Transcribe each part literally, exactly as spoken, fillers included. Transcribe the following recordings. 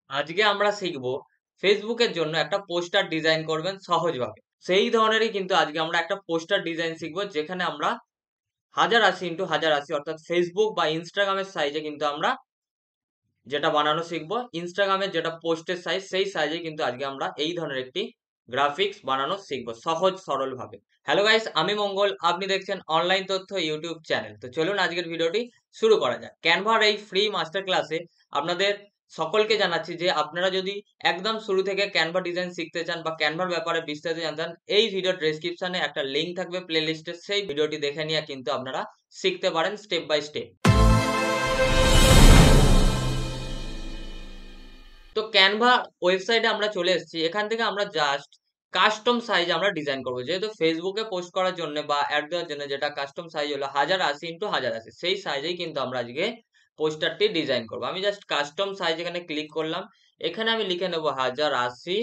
আজকে আমরা শিখব ফেসবুকের জন্য একটা পোস্টার ডিজাইন করবেন সহজভাবে। সেই ধরনেরই কিন্তু আজকে আমরা একটা পোস্টার ডিজাইন শিখব যেখানে আমরা হাজার আশি ইন্টু হাজার আশি অর্থাৎ ফেসবুক বা ইনস্টাগ্রামের সাইজে কিন্তু আমরা যেটা বানানো শিখব। ইনস্টাগ্রামের যেটা পোস্টের সাইজ সেই সাইজে কিন্তু আজকে আমরা এই ধরনের একটি গ্রাফিক্স বানানো শিখব সহজ সরলভাবে। হ্যালো গাইস, আমি মঙ্গল, আপনি দেখছেন অনলাইন তথ্য ইউটিউব চ্যানেল। তো চলুন আজকের ভিডিওটি শুরু করা যাক। ক্যানভার এই ফ্রি মাস্টার ক্লাসে আপনাদের সকলকে জানাচ্ছি যে আপনারা যদি একদম শুরু থেকে ক্যানভা ডিজাইন শিখতে চান বা ক্যানভার ব্যাপারে বিস্তারিত জানতে চান, এই ভিডিও ডেসক্রিপশনে একটা লিঙ্ক থাকবে প্লে লিস্টে, সেই ভিডিওটি দেখে নিয়ে কিন্তু আপনারা শিখতে পারেন স্টেপ বাই স্টেপ। তো ক্যানভা ওয়েবসাইটে আমরা চলে এসেছি। এখান থেকে আমরা জাস্ট কাস্টম সাইজ আমরা ডিজাইন করব। যেহেতু ফেসবুকে পোস্ট করার জন্য বা অ্যাড দেওয়ার জন্য যেটা কাস্টম সাইজ হলো হাজার আশি ইন্টু হাজার আশি, সেই সাইজেই কিন্তু আমরা আজকে পোস্টারটি ডিজাইন করব। আমি জাস্ট কাস্টম সাইজ এখানে ক্লিক করলাম। এখানে আমি লিখে নেব হাজার আশি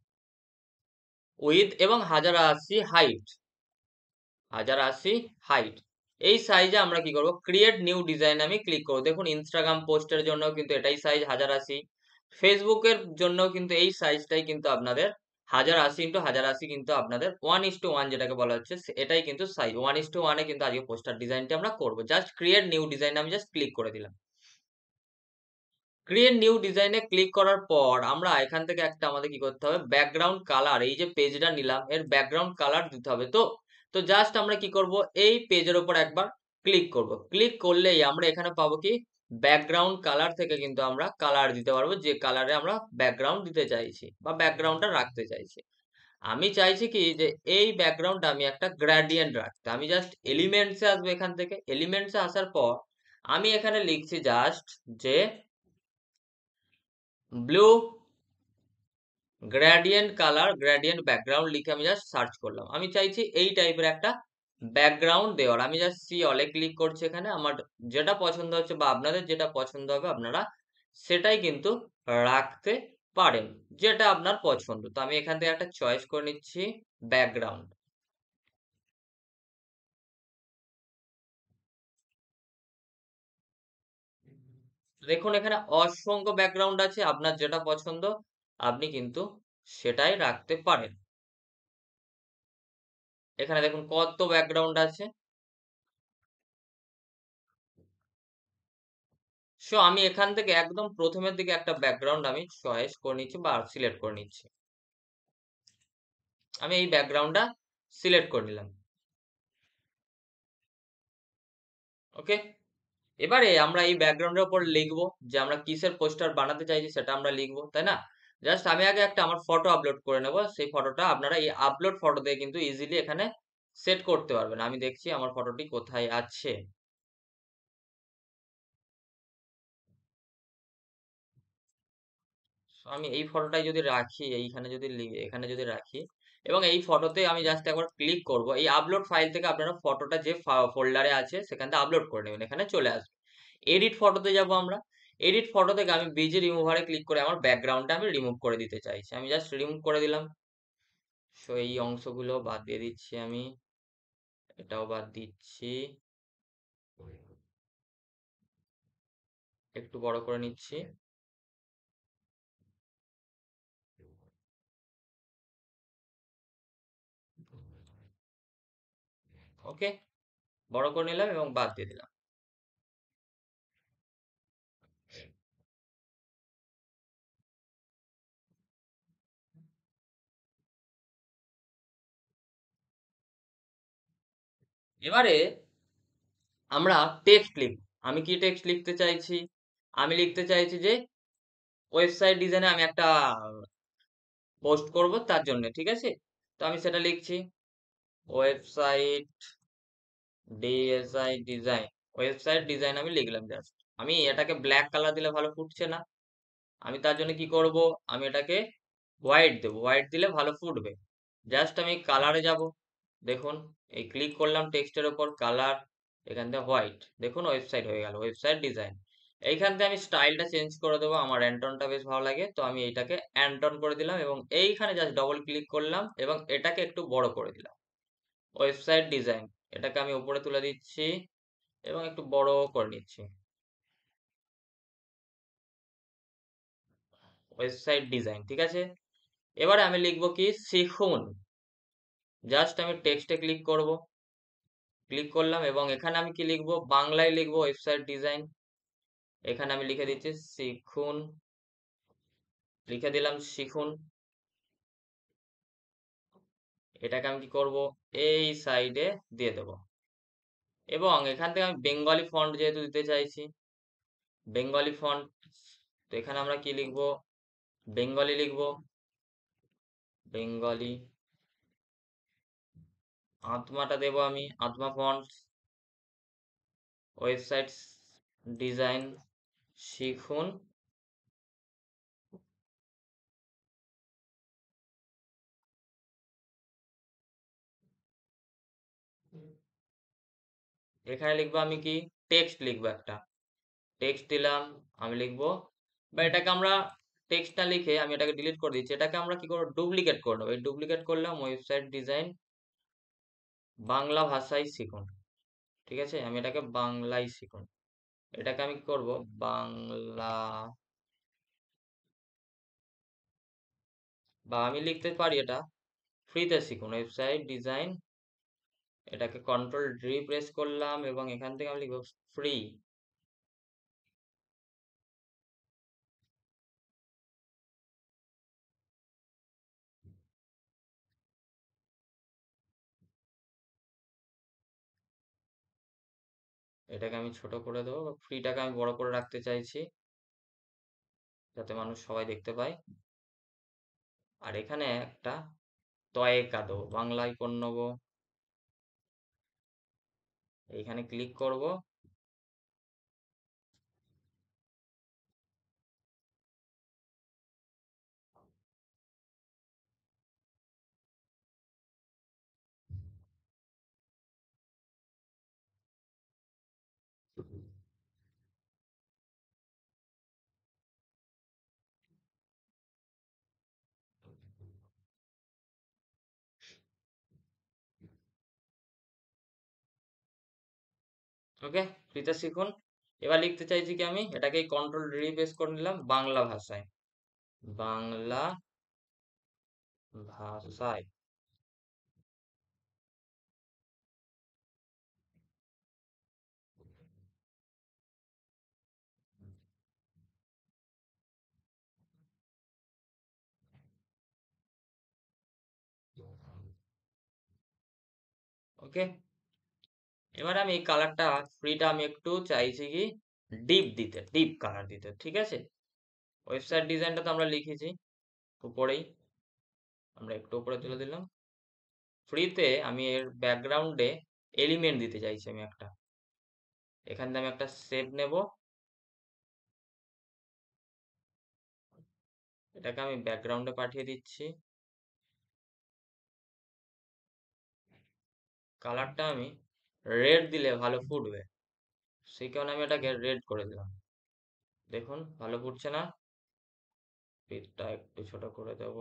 উইথ এবং হাজার আশি হাইট, হাজার আশি হাইট। এই সাইজে আমরা কি করব, ক্রিয়েট নিউ ডিজাইন আমি ক্লিক করব। দেখুন ইনস্টাগ্রাম পোস্টের জন্য কিন্তু এটাই সাইজ হাজার আশি, ফেসবুকের জন্য কিন্তু এই সাইজটাই কিন্তু আপনাদের হাজার আশি ইন্টু হাজার আশি কিন্তু আপনাদের ওয়ান ইস টু ওয়ান যেটাকে বলা হচ্ছে এটাই কিন্তু সাইজ ওয়ান ইস টু ওয়ানে কিন্তু আজকে পোস্টার ডিজাইনটা আমরা করবো। জাস্ট ক্রিয়েট নিউ ডিজাইন আমি জাস্ট ক্লিক করে দিলাম। ক্রিয়েট নিউ ডিজাইনে ক্লিক করার পর আমরা এখান থেকে একটা আমাদের কি করতে হবে, ব্যাকগ্রাউন্ড কালার, এই যে পেজটা নিলাম এর ব্যাকগ্রাউন্ড কালার দিতে হবে। তো তো জাস্ট আমরা কি করব, এই পেজের উপর একবার ক্লিক করব। ক্লিক করলেই আমরা এখানে পাবো কি, ব্যাকগ্রাউন্ড কালার থেকে কিন্তু আমরা কালার দিতে পারবো যে কালারে আমরা ব্যাকগ্রাউন্ড দিতে চাইছি বা ব্যাকগ্রাউন্ডটা রাখতে চাইছি। আমি চাইছি কি যে এই ব্যাকগ্রাউন্ডটা আমি একটা গ্রেডিয়েন্ট রাখতে। আমি জাস্ট এলিমেন্টসে আসবো, এখান থেকে এলিমেন্টসে আসার পর আমি এখানে লিখছি জাস্ট যে blue gradient colour gradient background লিখে আমি জাস্ট সার্চ করলাম। আমি চাইছি এই টাইপের একটা ব্যাকগ্রাউন্ড দেওয়ার। আমি জাস্ট সি অলে ক্লিক করছি। এখানে আমার যেটা পছন্দ হচ্ছে বা আপনাদের যেটা পছন্দ হবে আপনারা সেটাই কিন্তু রাখতে পারেন, যেটা আপনার পছন্দ। তো আমি এখান থেকে একটা চয়েস করে নিচ্ছি ব্যাকগ্রাউন্ড। দেখুন এখানে অসংখ্য ব্যাকগ্রাউন্ড আছে, আপনার যেটা পছন্দ আপনি কিন্তু সেটাই রাখতে পারেন। এখানে দেখুন কত ব্যাকগ্রাউন্ড আছে। সো আমি এখান থেকে একদম প্রথমের দিকে একটা ব্যাকগ্রাউন্ড আমি চয়েস করে নিচ্ছি বা সিলেক্ট করে নিচ্ছি। আমি এই ব্যাকগ্রাউন্ডটা সিলেক্ট করে নিলাম। ওকে, এবারে আমরা এই ব্যাকগ্রাউন্ডের উপর লিখবো যে আমরা কিসের পোস্টার বানাতে চাইছি সেটা আমরা লিখবো, তাই না? জাস্ট আমি আগে একটা আমার ফটো আপলোড করে নেব। সেই ফটোটা আপনারা এই আপলোড ফটো দিয়ে কিন্তু ইজিলি এখানে সেট করতে পারবেন। আমি দেখছি আমার ফটোটি কোথায় আছে। So, আমি এই ফটোটাই যদি রাখি, এইখানে যদি লি- এখানে যদি রাখি এবং এই ফটোতে আমি জাস্ট একবার ক্লিক করব, এই আপলোড ফাইল থেকে আপনারা ফটোটা যে ফোল্ডারে আছে সেখান থেকে আপলোড করে নেবেন, এখানে চলে আসবে। এডিট ফটোতে যাব আমরা। এডিট ফটো থেকে আমি বিজি রিমুভারে ক্লিক করে আমার ব্যাকগ্রাউন্ডটা আমি রিমুভ করে দিতে চাইছি। আমি জাস্ট রিমুভ করে দিলাম। সো এই অংশগুলো বাদ দিয়ে দিচ্ছি আমি, এটাও বাদ দিচ্ছি, একটু বড় করে নিচ্ছি। ওকে, বড় করে নিলাম এবং বাদ দিয়ে দিলাম। এবারে আমরা টেক্সট লিখব। আমি কি টেক্সট লিখতে চাইছি, আমি লিখতে চাইছি যে ওয়েবসাইট ডিজাইনে আমি একটা পোস্ট করব তার জন্য, ঠিক আছে? তো আমি সেটা লিখছি website DSI design, website design আমি লিখলাম জাস্ট। আমি এটাকে ব্ল্যাক কালার দিলে ভালো ফুটছে না, আমি তার জন্য কি করব, আমি এটাকে হোয়াইট দেব। হোয়াইট দিলে ভালো ফুটবে। জাস্ট আমি কালারে যাব। দেখুন এই ক্লিক করলাম টেক্সটের উপর, কালার, এখান থেকে হোয়াইট। দেখুন ওয়েবসাইট হয়ে গেল, ওয়েবসাইট ডিজাইন। এইখান থেকে আমি স্টাইলটা চেঞ্জ করে দেবো, আমার অ্যান্টনটা বেশ ভালো লাগে তো আমি এইটাকে অ্যান্টন করে দিলাম এবং এইখানে জাস্ট ডবল ক্লিক করলাম এবং এটাকে একটু বড় করে দিলাম। ওয়েবসাইট ডিজাইন, এটাকে আমি উপরে তুলে দিচ্ছি এবং একটু বড় করে নিচ্ছি। ওয়েবসাইট ডিজাইন, ঠিক আছে। এবারে আমি লিখব কি শিখুন, জাস্ট আমি টেক্সটে ক্লিক করব, ক্লিক করলাম এবং এখানে আমি কি লিখব, বাংলায় লিখব ওয়েবসাইট ডিজাইন। এখানে আমি লিখে দিচ্ছি শিখুন, লিখে দিলাম শিখুন। এটাকে আমি কি করব, এই সাইডে দিয়ে দেব এবং এখান থেকে আমি বেঙ্গলি ফন্ট যেহেতু দিতে চাইছি, বেঙ্গলি ফন্ট, তো এখানে আমরা কি লিখব, বেঙ্গলি লিখব, বেঙ্গলি। আত্মাটা দেব আমি আত্মা ফন্ট, ওয়েবসাইট ডিজাইন শিখুন। এখানে লিখবো আমি কি টেক্সট লিখবো, একটা টেক্সট দিলাম, আমি লিখবো, বা এটাকে আমরা টেক্সট না লিখে আমি এটাকে ডিলিট করে দিচ্ছি, এটাকে আমরা কি করবো ডুপ্লিকেট করে নেবো। এই ডুপ্লিকেট করলাম ওয়েবসাইট ডিজাইন বাংলা ভাষায় শিখুন, ঠিক আছে। আমি এটাকে বাংলায় শিখুন, এটাকে আমি কি করবো বাংলা, বা আমি লিখতে পারি এটা ফ্রিতে শিখুন ওয়েবসাইট ডিজাইন। এটাকে কন্ট্রোল ডি প্রেস করলাম এবং এখান থেকে আমি লিখবো ফ্রি। এটাকে আমি ছোট করে দেবো, ফ্রিটাকে আমি বড় করে রাখতে চাইছি যাতে মানুষ সবাই দেখতে পায়। আর এখানে একটা তয়েকা দেবো, বাংলায় কোন নেবো, এইখানে ক্লিক করব, ওকে ফ্রিতে শিখুন। এবার লিখতে চাইছি কি আমি এটাকে কন্ট্রোল ডি প্রেস করে নিলাম বাংলা ভাষায়, বাংলা ভাষায়। ওকে, এবার আমি এই কালারটা ফ্রিটা আমি একটু চাইছি কি ডিপ দিতে, ডিপ কালার দিতে, ঠিক আছে। ওয়েবসাইট ডিজাইনটা তো আমরা লিখেছি উপরেই, আমরা একটু উপরে তুলে দিলাম। ফ্রিতে আমি এর ব্যাকগ্রাউন্ডে এলিমেন্ট দিতে চাইছি আমি একটা, এখান থেকে আমি একটা শেপ নেব, এটাকে আমি ব্যাকগ্রাউন্ডে পাঠিয়ে দিচ্ছি। কালারটা আমি রেড দিলে ভালো ফুটবে, সেই কারণে আমি এটাকে রেড করে দিলাম। দেখুন ভালো ফুটছে না, পিঠটা একটু ছোট করে দেব।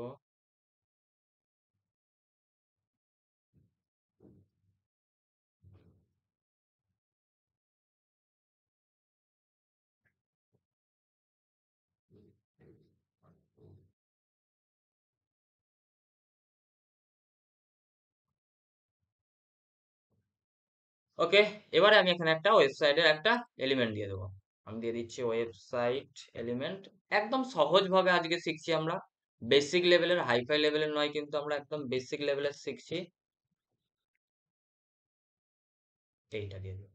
ওকে, এবারে আমি এখানে একটা ওয়েবসাইটের একটা এলিমেন্ট দিয়ে দেবো, আমি দিয়ে দিচ্ছি ওয়েবসাইট এলিমেন্ট। একদম সহজ ভাবে আজকে শিখছি আমরা, বেসিক লেভেলের, হাইফাই লেভেলের নয়, কিন্তু আমরা একদম বেসিক লেভেলের শিখছি। এইটা দিয়ে দেবো,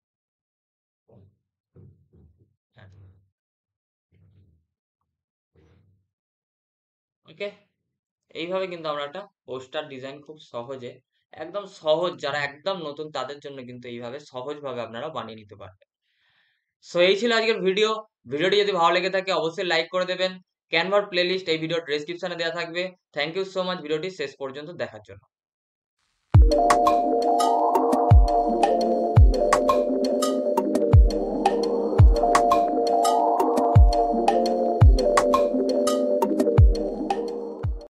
ওকে। এইভাবে কিন্তু আমরা একটা পোস্টার ডিজাইন খুব সহজে, একদম সহজ, যারা একদম নতুন তাদের জন্য কিন্তু এইভাবে সহজভাবে আপনারা বানিয়ে নিতে পারবেন। সো এই ছিল আজকের ভিডিও। ভিডিওটি যদি ভালো লেগে থাকে অবশ্যই লাইক করে দেবেন। ক্যানভার প্লেলিস্ট এই ভিডিওর ডেসক্রিপশনে দেওয়া থাকবে। থ্যাংক ইউ সো মাচ ভিডিওটি শেষ পর্যন্ত দেখার জন্য।